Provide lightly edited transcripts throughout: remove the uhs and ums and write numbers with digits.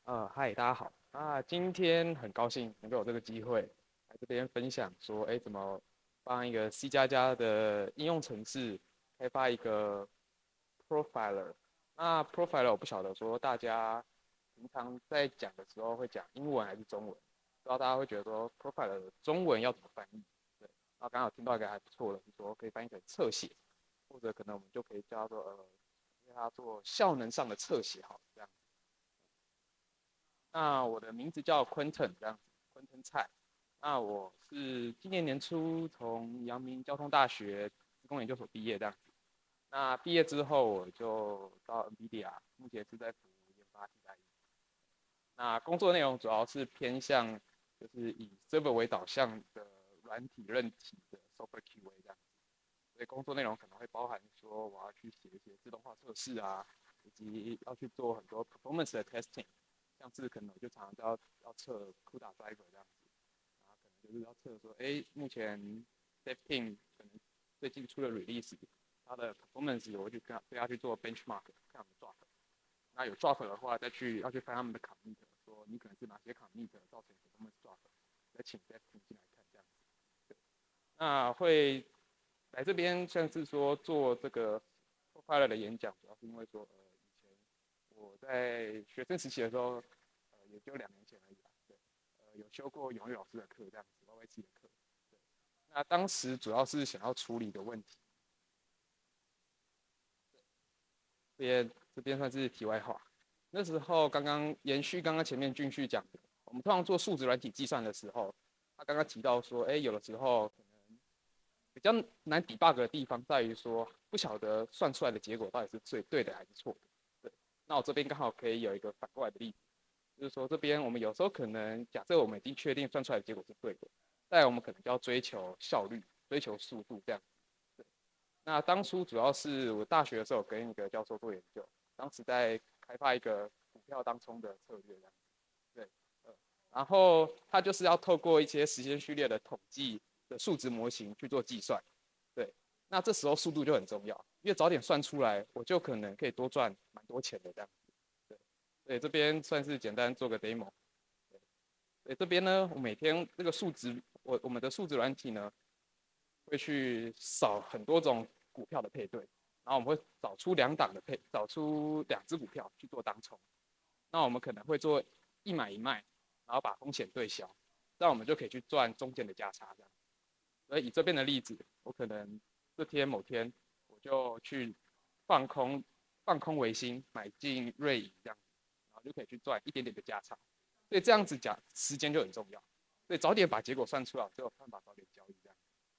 嗨，大家好。今天很高兴能够有这个机会来这边分享说，怎么帮一个 C 加加的应用程式开发一个 profiler。那 profiler 我不晓得说大家平常在讲的时候会讲英文还是中文，不知道大家会觉得说 profiler 的中文要怎么翻译？对，那刚刚有听到一个还不错的，是说可以翻译成侧写，或者可能我们就可以叫做叫它做效能上的侧写，好，这样。那我的名字叫 Quentin，这样子，Quentin Tsai。那我是今年年初从阳明交通大学资工研究所毕业这样子。那毕业之后我就到 NVIDIA，目前是在服研发替代役。那工作内容主要是偏向就是以 server 为导向的软体韧体的 software QA 这样子。所以工作内容可能会包含说我要去写一些自动化测试啊，以及要去做很多 performance 的 testing。像是可能我就常常要测 CUDA driver 这样子，然后可能就是要测说，目前 Dev Team 可能最近出了 release，它的 performance 我会去跟对它去做 benchmark，看有没有 drop。那有 drop 的话，要去翻他们的 commit，说你可能是哪些 commit 造成 performance drop，再请 Dev Team 进来看这样子。对，那会来这边像是说做这个 profiler 的演讲，主要是因为说，以前我在学生时期的时候，也就2年前而已啦。对，有修过永玉老师的课，这样子 YYC 的课。对，那当时主要是想要处理的问题，这边算是题外话。那时候刚刚延续刚刚前面俊旭讲的，我们通常做数值软体计算的时候，他刚刚提到说，有的时候可能比较难 debug 的地方在于说，不晓得算出来的结果到底是最对的还是错的。对，那我这边刚好可以有一个反过来的例子，就是说这边我们有时候可能假设我们已经确定算出来的结果是对的，但我们可能就要追求效率、追求速度这样。对，那当初主要是我大学的时候跟一个教授做研究，当时在开发一个股票当冲的策略这样。对，然后它就是要透过一些时间序列的统计的数值模型去做计算。对，那这时候速度就很重要，因为早点算出来，我就可能可以多赚蛮多钱的这样子。对，所以这边算是简单做个 demo。对，所以这边呢，我每天这个数值，我们的数值软体呢，会去扫很多种股票的配对，然后我们会找出2只股票去做当冲。那我们可能会做一买一卖，然后把风险对消，这样我们就可以去赚中间的价差这样。所以以这边的例子，我可能某天我就去放空维新，买进瑞银这样子，然后就可以去赚一点点的价差。所以这样子讲，时间就很重要。所以早点把结果算出来，就有办法早点交易这样。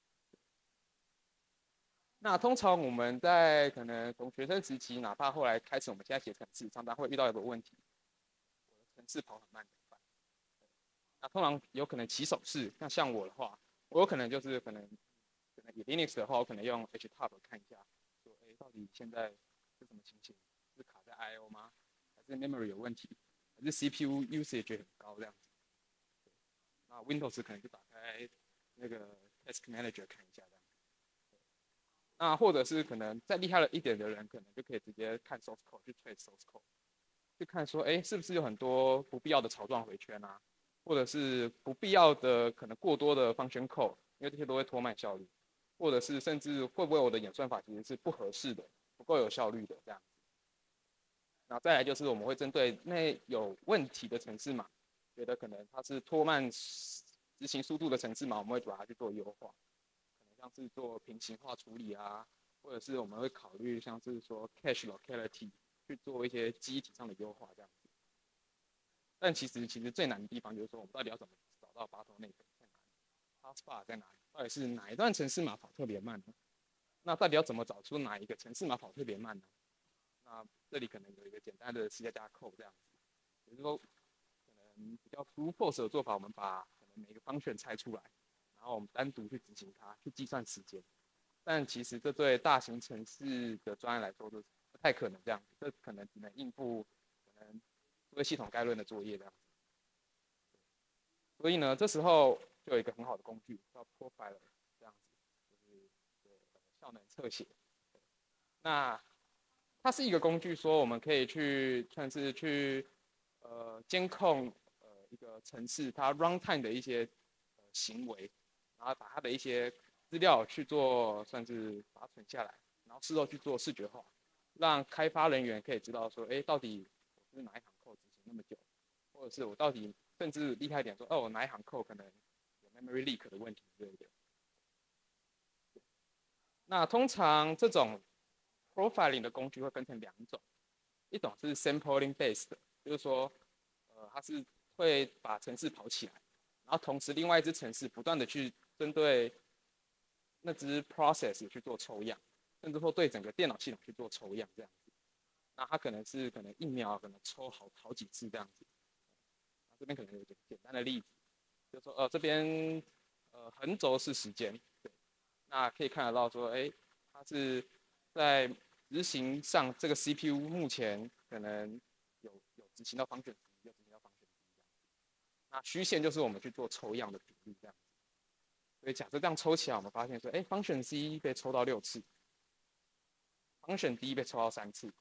那通常我们在可能从学生时期，哪怕后来开始我们现在写程式，常常会遇到一个问题，我的程式跑很慢怎么办？那通常有可能起手式，那像我的话，我有可能就是可能以 Linux 的话，我可能用 HTOP 看一下，说到底现在是什么情形？是卡在 I/O 吗？还是 memory 有问题？还是 CPU usage 很高这样子？那 Windows 可能就打开那个 Task Manager 看一下这样。那或者是可能再厉害了一点的人，可能就可以直接看 source code 去 trace source code，去看说，是不是有很多不必要的草状回圈啊，或者是不必要的可能过多的 function code，因为这些都会拖慢效率，或者是甚至会不会我的演算法其实是不合适的，不够有效率的这样子。然后再来就是我们会针对那有问题的程式码，觉得可能它是拖慢执行速度的程式码，我们会把它去做优化。可能像是做平行化处理啊，或者是我们会考虑像是说 cache locality 去做一些记忆体上的优化这样子。但其实最难的地方就是说，我们到底要怎么找到 bottleneck 在哪里 ，hotspot 在哪里，到底是哪一段程式码跑特别慢呢？那到底要怎么找出哪一个程式码跑特别慢呢？那这里可能有一个简单的 C 加 code 这样子，也就是说，可能比较 brute force 的做法，我们把可能每个 function 拆出来，然后我们单独去执行它，去计算时间。但其实这对大型城市的专案来说，是不太可能这样子，这可能只能应付可能作为系统概论的作业这样子。所以呢，这时候就有一个很好的工具叫 profiler，这样子，就是效能侧写。那它是一个工具，说我们可以去算是去监控一个程式它 runtime 的一些行为，然后把它的一些资料去做算是把它存下来，然后事后去做视觉化，让开发人员可以知道说，哎，到底我是哪一行code执行那么久，或者是我到底甚至厉害一点说，哦，我哪一行code可能有 memory leak 的问题之类的。那通常这种 profiling 的工具会分成两种，一种是 sampling based 的，就是说，它是会把程式跑起来，然后同时另外一支程式不断的去针对那只 process 去做抽样，甚至说对整个电脑系统去做抽样这样子。那它可能一秒可能抽好几次这样子。这边可能有简单的例子，就是说这边横轴是时间，对，那可以看得到说，哎，它是在执行上这个 CPU 目前可能有执行到 function 值，有执行到 function 值这样子。那虚线就是我们去做抽样的比例这样子。所以假设这样抽起来，我们发现说，哎，function C 被抽到6次，function D 被抽到3次，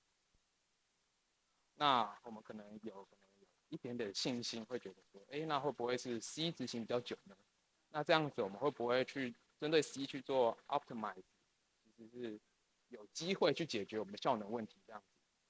那我们可能有一点点信心，会觉得说，哎，那会不会是 C 执行比较久呢？那这样子我们会不会去针对 C 去做 optimize， 其实是有机会去解决我们的效能问题这样子。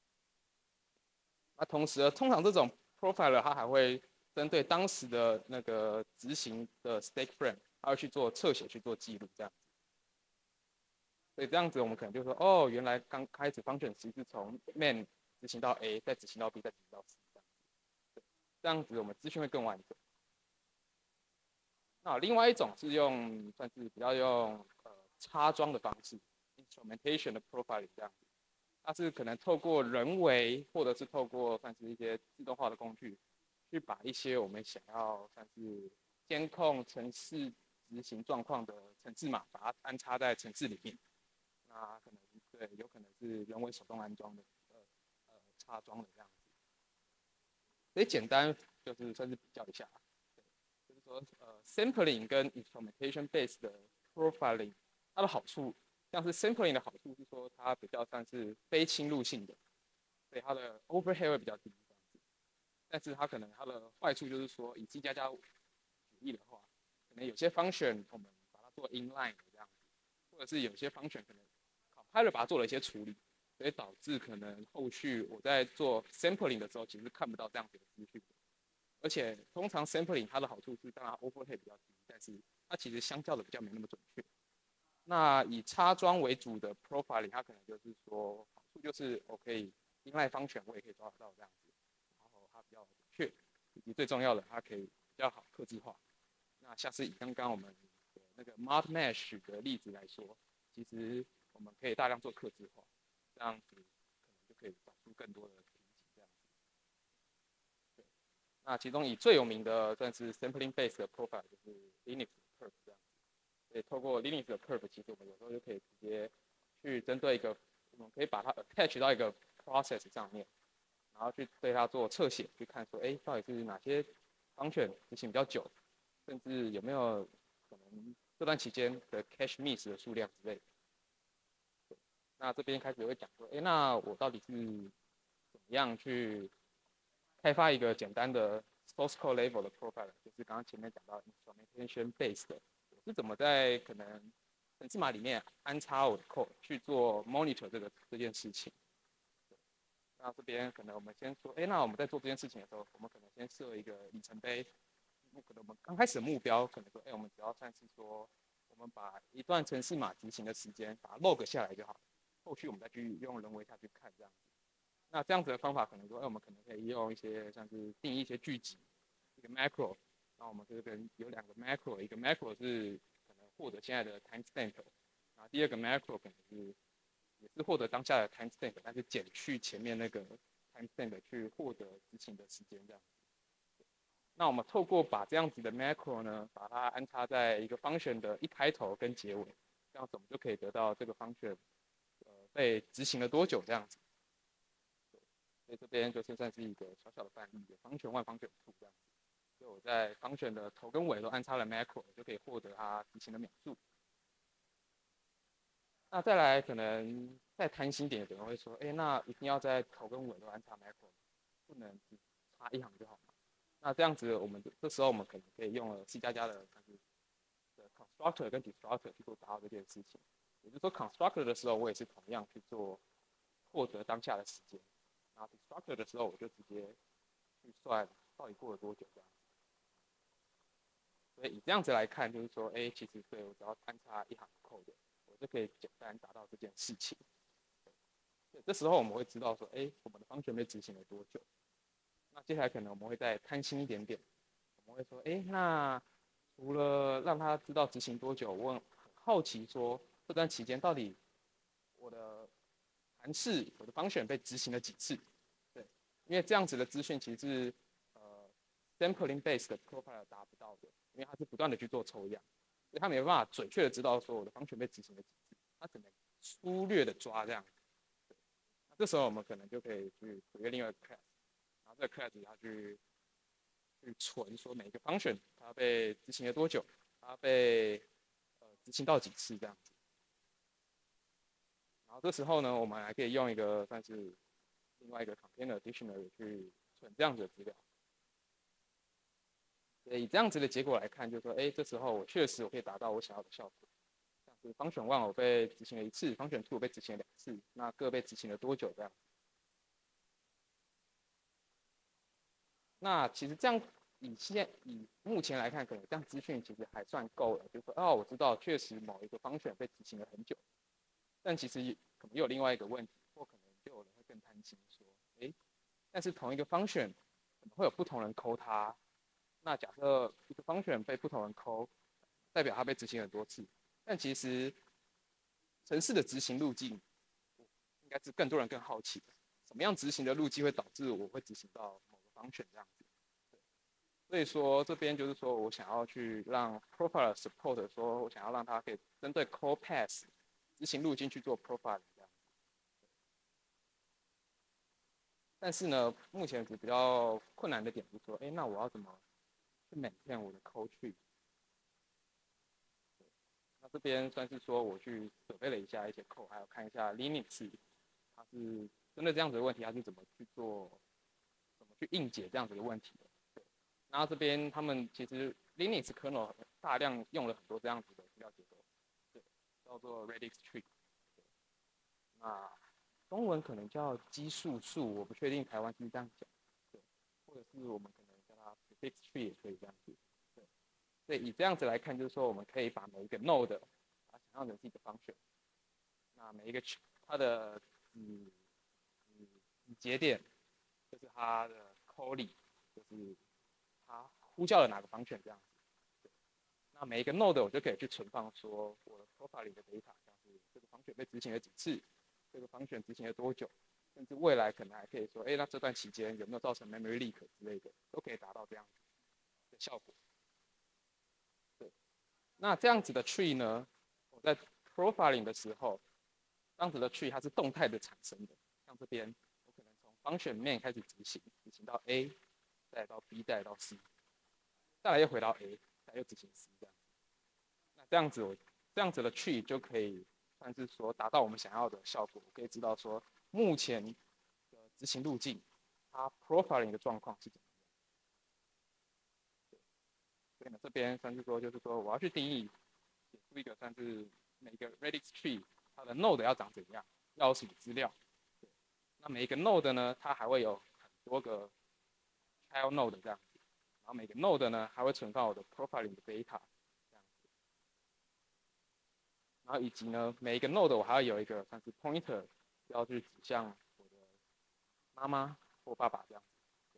那同时呢，通常这种 profiler 它还会针对当时的那个执行的 stake frame， 它会去做侧写去做记录这样子。所以这样子我们可能就说，哦，原来刚开始 function C 是从 main 执行到 A， 再执行到 B， 再执行到 C 这样子。这样子我们资讯会更完整。那另外一种是算是比较用插装的方式 ，instrumentation 的 profiling 这样子。它是可能透过人为或者是透过算是一些自动化的工具，去把一些我们想要算是监控程式执行状况的程式码，把它安插在程式里面。那可能对，有可能是人为手动安装的插装的这样子。所以简单就是算是比较一下。就是说sampling 跟 instrumentation based 的 profiling， 它的好处，像是 sampling 的好处是说它比较像是非侵入性的，所以它的 overhead 会比较低这样子。但是它可能它的坏处就是说，以 C++ 举例的话，可能有些 function 我们把它做 inline 这样子，或者是有些 function 可能 compiler 把它做了一些处理，所以导致可能后续我在做 sampling 的时候，其实看不到这样子的资讯。而且通常 sampling 它的好处是，当然 overhead 比较低，但是它其实相较的比较没那么准确。那以插装为主的 profiling， 它可能就是说好处就是我可以inline function我也可以抓得到这样子，然后它比较准确，以及最重要的它可以比较好客制化。那像是以刚刚我们的那个 mod mesh 的例子来说，其实我们可以大量做客制化，这样子可能就可以找出更多的瓶颈这样子。那其中以最有名的算是 sampling based 的 profile 就是 Linux 的 perf 这样子。所以透过 Linux 的 perf， 其实我们有时候就可以直接去针对我们可以把它 attach 到一个 process 上面，然后去对它做侧写，去看说，哎，到底是哪些 function 执行比较久，甚至有没有可能这段期间的 cache miss 的数量之类的。那这边开始会讲说，哎，那我到底是怎么样去开发一个简单的 source code level 的 profile， 就是刚刚前面讲到 instrumentation based 的，我是怎么在可能程式码里面安插我的 code 去做 monitor 这件事情。那这边可能我们先说，哎，那我们在做这件事情的时候，我们可能先设一个里程碑，可能我们刚开始的目标可能说，哎，我们只要算是说，我们把一段程式码执行的时间把它 log 下来就好，后续我们再去用人为下去看这样子。那这样子的方法可能说，哎，我们可能可以用一些像是定义一些巨集，一个 macro， 那我们这边有2个 macro， 一个 macro 是可能获得现在的 timestamp， 然后第2个 macro 可能也是获得当下的 timestamp， 但是减去前面那个 timestamp 去获得执行的时间这样子。那我们透过把这样子的 macro 呢，把它安插在一个 function 的一开头跟结尾，这样子我们就可以得到这个 function 被执行了多久这样子。所以这边就是算是一个小小的范例，有 function 1、function 2这样子。所以我在 function 的头跟尾都安插了 macro， 就可以获得它执行的秒数。那再来可能再贪心点，有人会说，哎，那一定要在头跟尾都安插 macro， 不能只插一行就好嘛。那这样子，这时候我们可能可以用了 C++ 的constructor 跟 destructor 去做达到这件事情。也就是说 constructor 的时候，我也是同样去做获得当下的时间，然后 destructor 的时候，我就直接去算到底过了多久这样。所以以这样子来看，就是说，其实对我只要安插一行 code，我就可以简单达到这件事情。这时候我们会知道说，我们的function被执行了多久。那接下来可能我们会再贪心一点点，我们会说，那除了让他知道执行多久，我很好奇说，这段期间到底我的函式、我的function被执行了几次？对，因为这样子的资讯其实是sampling based 的 profile 达不到的，因为它是不断的去做抽样，所以它没办法准确的知道说我的function被执行了几次，它只能粗略的抓这样。那这时候我们可能就可以去create另外一个 class， 然后这个 class 它去存说每个 function 它被执行了多久，它被执行到几次这样子。然后这时候呢，我们还可以用一个算是另外一个 container dictionary 去存这样子的资料。所以以这样子的结果来看，就是说，这时候我确实可以达到我想要的效果。像是 function 1我被执行了1次 ，function 2我被执行了2次，那各被执行了多久这样？那其实这样以目前来看，可能这样资讯其实还算够了，就是说，我知道确实某一个 function 被执行了很久，但其实可能有另外一个问题，或可能就有人会更贪心说，但是同一个 function 可能会有不同人抠它。那假设一个 function 被不同人抠，代表它被执行很多次，但其实程式的执行路径应该是更多人更好奇的，什么样执行的路径会导致我会执行到某个 function 这样子。所以说这边就是说我想要去让 profile support， 说我想要让它可以针对 call path 执行路径去做 profile 这样子。但是呢，目前比较困难的点就是说，那我要怎么去 maintain 我的 code tree？那这边算是说我去准备了一下一些 code， 还有看一下 Linux 它是针对这样子的问题，它是怎么去应解这样子的问题的。对，然后这边他们其实 Linux kernel 大量用了很多这样子的资料结构，对，叫做 Redis tree。那中文可能叫奇数树，我不确定台湾是这样讲，对，或者是我们可能叫它 prefix tree 也可以这样子，对。所以以这样子来看，就是说我们可以把每一个 node 把它想象成是一个 function， 那每一个它的节点就是它的 calling， 就是它呼叫了哪个 function 这样子。对，那每一个 node 我就可以去存放说我的 profile 里的 data， 像是这个 function 被执行了几次，这个 function 执行了多久，甚至未来可能还可以说，那这段期间有没有造成 memory leak 之类的，都可以达到这样的效果。对，那这样子的 tree 呢，我在 profiling 的时候，这样子的 tree 它是动态的产生的，像这边我可能从 function main 开始执行到 A， 再来到 B， 再来到 C， 再来又回到 A， 再来又执行 C 这样子。那这样子的 tree 就可以算是说达到我们想要的效果。我可以知道说目前的执行路径，它 profiling 的状况是怎么样。所以呢，这边算是说就是说我要去定义写出一个算是每个 Redis tree 它的 node 要长怎样，要有什么资料。那每一个 node 呢，它还会有很多个 child node 这样子，然后每个 node 呢还会存放我的 profiling 的 data 这样子，然后以及呢每一个 node 我还要有一个算是 pointer， 要去指向我的妈妈或爸爸这样子。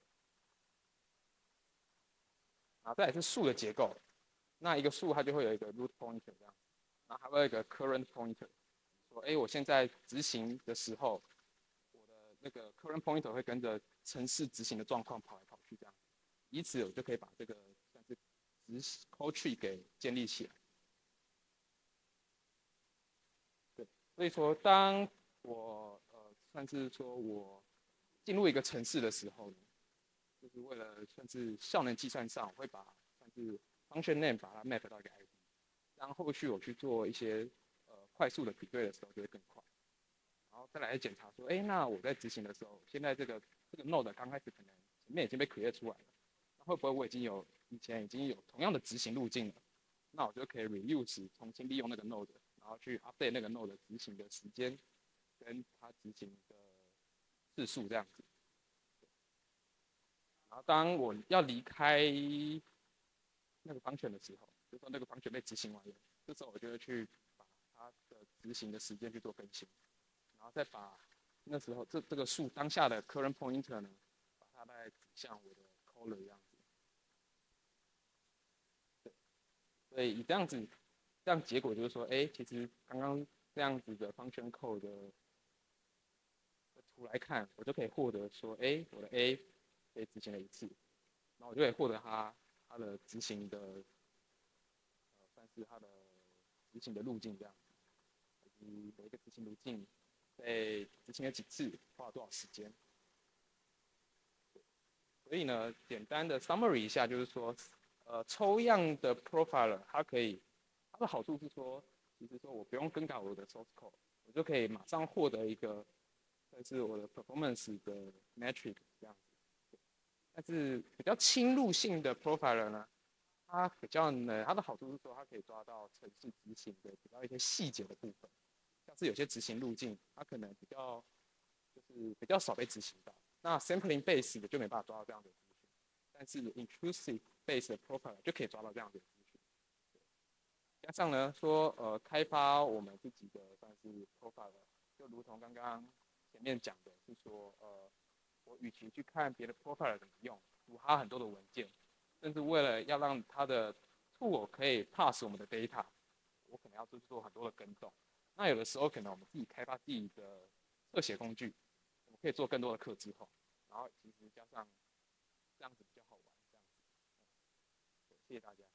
然后再来是树的结构，那一个树它就会有一个 root pointer 这样子，然后还会有一个 current pointer， 说我现在执行的时候，我的那个 current pointer 会跟着程式执行的状况跑来跑去这样，以此我就可以把这个算是code tree 给建立起来。对，所以说当我算是说我进入一个程式的时候呢，就是为了算是效能计算上，我会把算是 function name 把它 map 到一个 ID， 然后后续我去做一些快速的比对的时候就会更快。然后再来检查说，那我在执行的时候，现在这个 node 刚开始可能里面已经被 create 出来了，那会不会我以前已经有同样的执行路径了？那我就可以 reuse 重新利用那个 node，然后去 update 那个 node 执行的时间跟它执行的次数这样子。然后当我要离开那个 function 的时候，就说那个 function 被执行完了，这时候我就会去把它的执行的时间去做更新，然后再把那时候这个数当下的 current pointer 呢，把它再指向我的 caller 这样子。对，所以以这样子，这样结果就是说，其实刚刚这样子的 function code 的图来看，我就可以获得说，我的 A 被执行了一次，然后我就可以获得它的执行的，算是它的执行的路径这样子，以及每一个执行路径被执行了几次，花了多少时间。所以呢，简单的 summary 一下，就是说，抽样的 profiler 它的好处是说，其实说我不用更改我的 source code，我就可以马上获得一个，算是我的 performance 的 metric 这样子。但是比较侵入性的 profiler 呢，它的好处是说，它可以抓到程式执行的比较一些细节的部分，像是有些执行路径，它可能比较少被执行到。那 sampling base 的就没办法抓到这样的资讯，但是 intrusive base 的 profile 就可以抓到这样的资讯。加上呢，开发我们自己的算是 profile，就如同刚刚前面讲的，是说我与其去看别的 profile 怎么用，读它很多的文件，甚至为了要让它的 tool 可以 pass 我们的 data， 我可能要做很多的跟动。那有的时候可能我们自己开发自己的特写工具，我们可以做更多的客制化，然后其实加上这样子比较好玩，这样子。谢谢大家。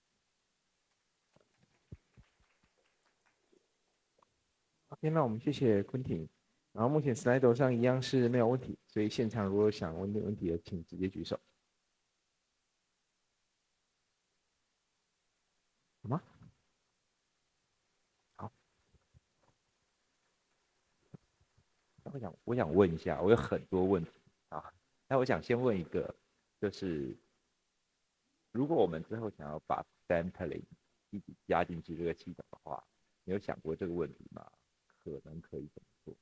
OK，那我们谢谢昆汀。然后目前 slide 上一样是没有问题，所以现场如果想问问题的，请直接举手。好吗？好。我想问一下，我有很多问题啊。那我想先问一个，就是如果我们之后想要把 sampling 一起加进去这个系统的话，你有想过这个问题吗？可能可以怎么做？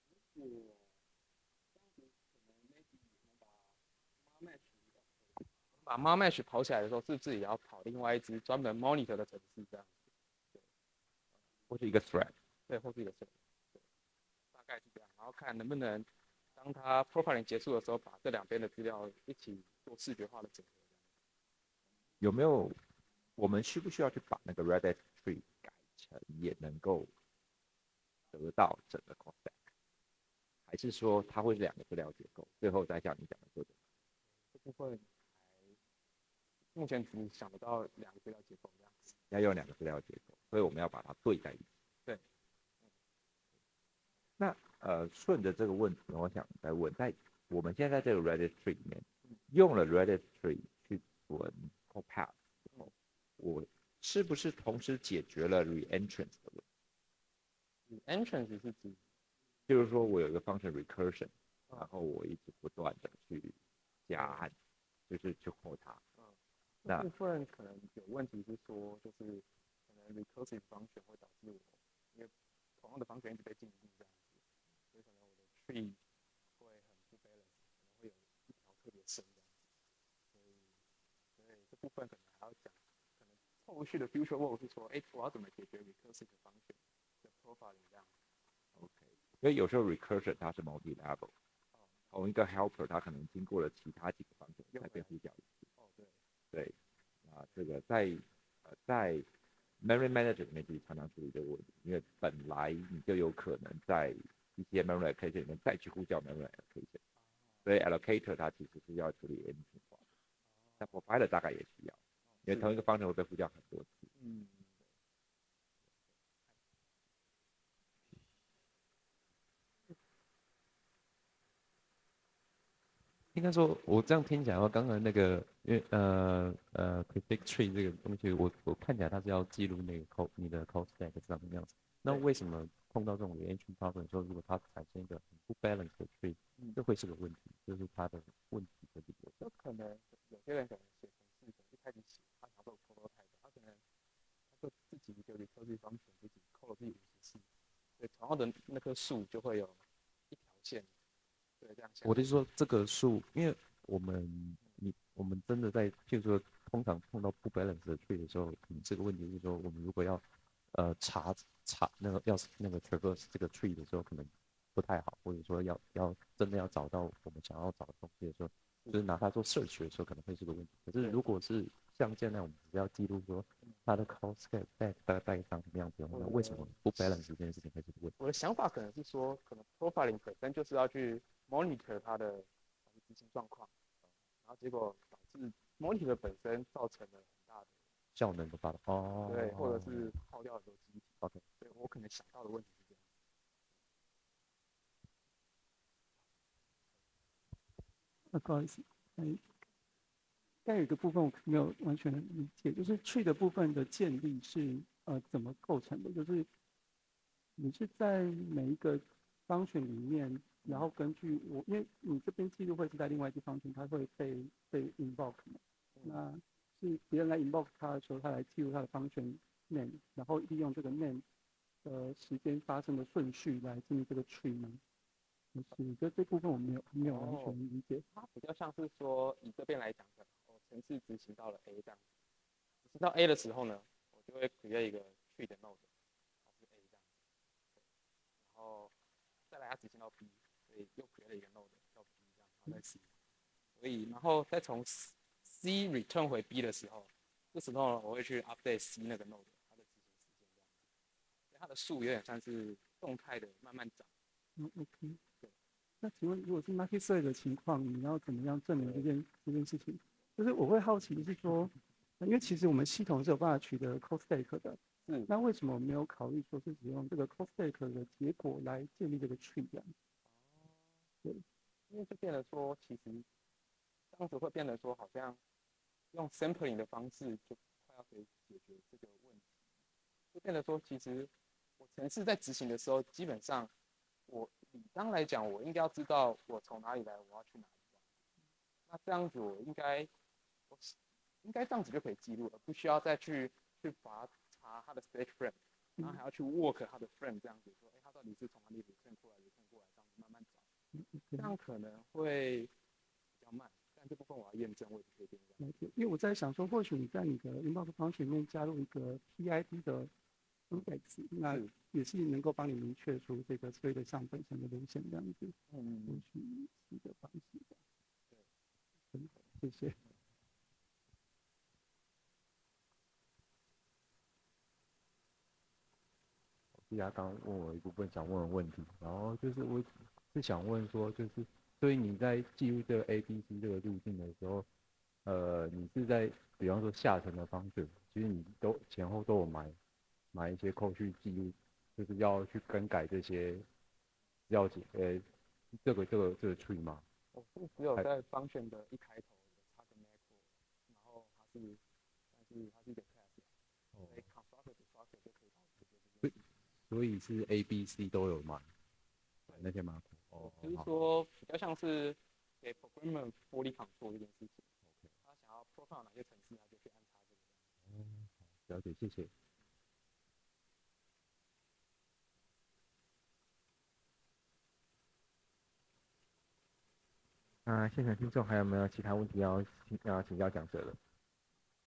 把 marmatch 跑起来的时候，是不是也要跑另外一支专门 monitor 的程式这样子？ 或是一个 thread？ 对，或是一个 thread，对，大概是这样。然后看能不能当它 profiling 结束的时候，把这两边的资料一起做视觉化的整合。 有没有？我们需不需要去把那个 Redis tree 改成也能够得到整个 context？还是说它会是两个资料结构？最后再像你讲的做这部分目前只想得到两个资料结构这样子。 要用两个资料结构，所以我们要把它对在一起。 对。 那顺着这个问题，我想再问，在我们现在这个 Redis tree 里面，用了 Redis tree 去存 path 之后，我是不是同时解决了 reentrance 的问题 ？reentrance 是指， 就是说我有一个 function recursion，然后我一直不断的去加按，就是去扩它。 这部分可能有问题是说，就是可能 recursive function 会导致我，因为同样的 function 一直被进入这样子，所以可能我的 tree 会很不 balance，可能会有一条特别深这样子，所以这部分可能还要讲，可能后续的 future work 是说，我要怎么解决 recursive function 的 profiling 这样子。 OK， 因为有时候 recursion 它是 multi level，同一个 helper 它可能经过了其他几个 function 才被呼叫一次。对，这个在 memory manager 里面其实常常处理这个问题，因为本来你就有可能在一些 memory allocation 里面再去呼叫 memory allocation，所以 allocator 它其实是要处理 engine 化的，但 profiler 大概也需要，因为同一个 function 会被呼叫很多次。 应该说，我这样听起来的话，刚才那个，因为predict tree 这个东西，我看起来它是要记录那个你的 code stack 是什么样子。那为什么碰到这种 reentry problem 说，如果它产生一个很不 balance 的 tree，这会是个问题，就是它的问题的理由。 可能有些人可能写程式，可能一开始写他想要做 prototype，他可能他就自己一个 recursive function 自己扣了自己50次，所以同样的那棵树就会有一条线，对，这样想。 我的意思说，这个数，因为我们真的在，譬如说，通常碰到不 balance 的 tree 的时候，可能这个问题就是说，我们如果要查那个那个 traverse 这个 tree 的时候，可能不太好，或者说要真的要找到我们想要找的东西的时候，就是拿它做 search 的时候，可能会是个问题。可是如果是像现在我们只要记录说它的 call scape 大概长什么样子的话，那为什么不 balance 这件事情会是个问题？ 我的想法可能是说，可能 profiling 本身就是要去 monitor 它的执行状况，然后结果导致 monitor 本身造成了很大的效能的发展哦， 对，或者是耗掉很多机体。 OK， 所以我可能想到的问题是这样。 不好意思，但有一个部分我没有完全理解，就是 tree 的部分的建立是怎么构成的？就是你是在每一个 function 里面，然后根据因为你这边记录会是在另外一个 function，它会被 invoke 嘛，那是别人来 invoke 它的时候，它来记录它的 function name，然后利用这个 name 时间发生的顺序来建立这个 tree 吗？就是我觉得这部分我没有完全理解。 它比较像是说，以这边来讲的，程式执行到了 A 这样子，执行到 A 的时候呢，我就会 create 一个 tree 的 node，它是 A 这样子，然后再来它执行到 B，所以又 create 了一个 node 叫 B 这样，然后再 C，所以然后再从 C return 回 B 的时候，这时候我会去 update C 那个 node 它的执行时间这样子，所以它的树有点像是动态的慢慢长。 OK。那请问，如果是 multi-thread 的情况，你要怎么样证明这件事情？就是我会好奇的是说，因为其实我们系统是有办法取得 code stack 的，那为什么我没有考虑说是使用这个 code stack 的结果来建立这个 tree 这样？对， 因为就变得说，其实这样子会变得说，好像用 sampling 的方式就快要可以解决这个问题，就变得说，其实我程式在执行的时候，基本上我理当来讲，我应该要知道我从哪里来，我要去哪里玩。那这样子我应该这样子就可以记录，而不需要再去查它的 stage frame， 然后还要去 work 它的 frame， 这样子说，它到底是从哪里 return 过来，这样子慢慢找，这样可能会比较慢。但这部分我要验证，我也不确定。 因为我在想说，或许你在你的 inbox function 里面加入一个 PID 的 index， 那也是能够帮你明确出这个tree的项本身的路线这样子。或许是一个方式的。对，谢谢。 大家刚问我一部分想问的问题，然后就是我是想问说，就是所以你在记录这个 ABC 这个路径的时候，你是在比方说下层的方式，其实你都前后都有买一些扣去记录，就是要去更改这些要解这个 tree 吗？ 我是只有在 function 的一开头插个 macro， 然后它是一个 class， 所以 constructor destructor 就可以导致。 所以是 A、B、C 都有买那些 macro。 就是说比较像是给 programmer fully control 这件事情。他想要 profile 哪些程式，他就去安插这个。 了解，谢谢。 现场听众还有没有其他问题要请教讲者的？